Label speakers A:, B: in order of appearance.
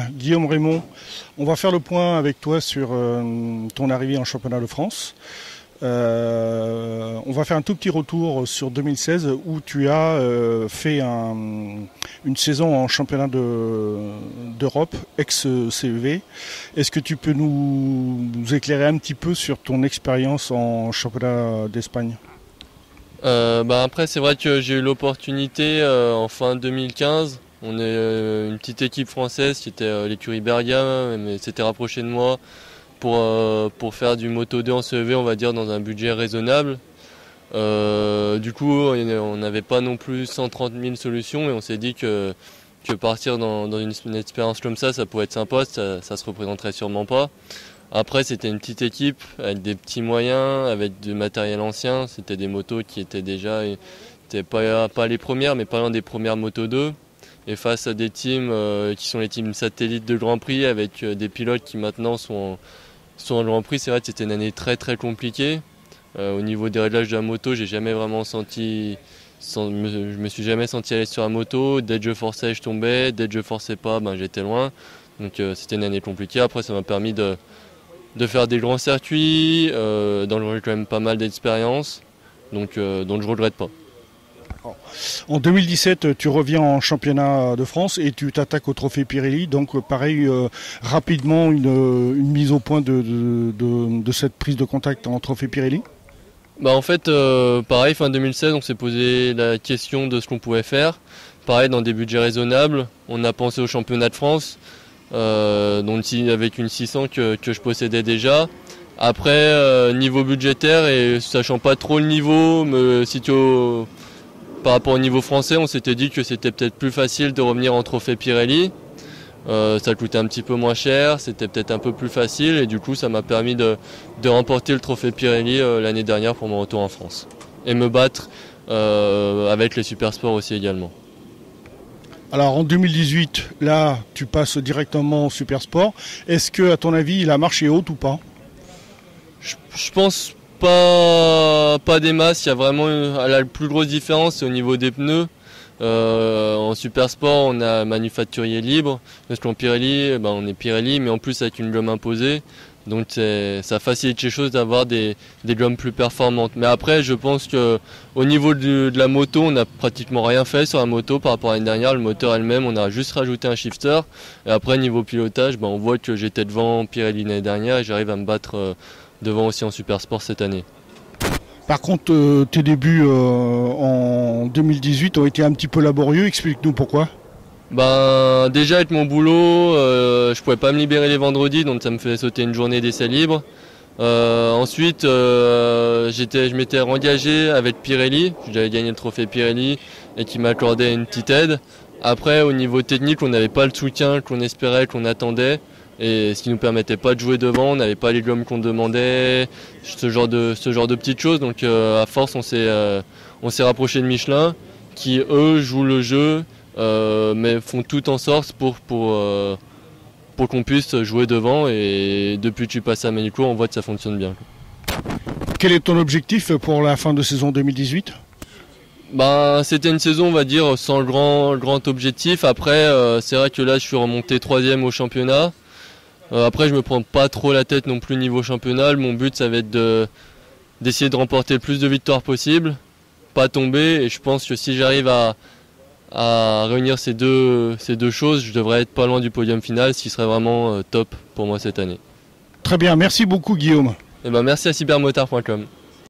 A: Guillaume Raymond, on va faire le point avec toi sur ton arrivée en championnat de France. On va faire un tout petit retour sur 2016 où tu as fait une saison en championnat d'Europe, ex-CEV. Est-ce que tu peux nous éclairer un petit peu sur ton expérience en championnat d'Espagne ?
B: Après, c'est vrai que j'ai eu l'opportunité en fin 2015. On est une petite équipe française qui était l'écurie Bergame, mais s'était rapproché de moi pour faire du Moto 2 en CEV, on va dire, dans un budget raisonnable. Du coup, on n'avait pas non plus 130 000 solutions et on s'est dit que partir dans une expérience comme ça pouvait être sympa, ça se représenterait sûrement pas. Après, c'était une petite équipe avec des petits moyens, avec du matériel ancien. C'était des motos qui étaient déjà, pas les premières, mais pas loin des premières Moto 2. Et face à des teams qui sont les teams satellites de Grand Prix, avec des pilotes qui maintenant sont en Grand Prix, c'est vrai que c'était une année très très compliquée. Au niveau des réglages de la moto, je me suis jamais senti à l'aise sur la moto. Dès que je forçais, je tombais. Dès que je forçais pas, j'étais loin. Donc c'était une année compliquée. Après, ça m'a permis de faire des grands circuits, dont j'ai quand même pas mal d'expérience, donc je regrette pas.
A: En 2017, tu reviens en championnat de France et tu t'attaques au trophée Pirelli. Donc pareil, rapidement une mise au point de cette prise de contact en trophée Pirelli.
B: En fait, pareil, fin 2016, on s'est posé la question de ce qu'on pouvait faire. Pareil, dans des budgets raisonnables, on a pensé au championnat de France. Donc avec une 600 que je possédais déjà. Après, niveau budgétaire et sachant pas trop le niveau, par rapport au niveau français, on s'était dit que c'était peut-être plus facile de revenir en trophée Pirelli. Ça coûtait un petit peu moins cher, c'était peut-être un peu plus facile et du coup ça m'a permis de remporter le trophée Pirelli l'année dernière pour mon retour en France. Et me battre avec les Supersports aussi également.
A: Alors en 2018, là, tu passes directement au Supersport. Est-ce que, à ton avis, la marche est haute ou pas ?
B: Je pense pas des masses. Il y a vraiment la plus grosse différence, c'est au niveau des pneus. En Supersport, on a manufacturier libre, parce qu'en Pirelli, on est Pirelli, mais en plus avec une gomme imposée. Donc ça facilite les choses d'avoir des gommes plus performantes. Mais après, je pense qu'au niveau de la moto, on n'a pratiquement rien fait sur la moto par rapport à l'année dernière. Le moteur elle-même, on a juste rajouté un shifter. Et après, niveau pilotage, on voit que j'étais devant Pirelli l'année dernière et j'arrive à me battre devant aussi en Supersport cette année.
A: Par contre, tes débuts en 2018 ont été un petit peu laborieux. Explique-nous pourquoi.
B: Déjà avec mon boulot, je pouvais pas me libérer les vendredis, donc ça me faisait sauter une journée d'essai libre. Ensuite, je m'étais engagé avec Pirelli, j'avais gagné le trophée Pirelli et qui m'accordait une petite aide. Après, au niveau technique, on n'avait pas le soutien qu'on espérait, qu'on attendait, et ce qui nous permettait pas de jouer devant, on n'avait pas les gommes qu'on demandait, ce genre de petites choses. Donc à force, on s'est rapproché de Michelin, qui eux jouent le jeu. Mais font tout en sorte pour qu'on puisse jouer devant et depuis que tu passes à Manicourt, on voit que ça fonctionne bien.
A: Quel est ton objectif pour la fin de saison 2018 ?
B: C'était une saison, on va dire, sans grand objectif. Après, c'est vrai que là, je suis remonté 3e au championnat. Après, je me prends pas trop la tête non plus niveau championnat. Mon but, ça va être d'essayer de remporter le plus de victoires possible, pas tomber. Et je pense que si j'arrive à réunir ces deux choses, je devrais être pas loin du podium final, ce qui serait vraiment top pour moi cette année.
A: Très bien, merci beaucoup Guillaume.
B: Merci à cybermotard.com.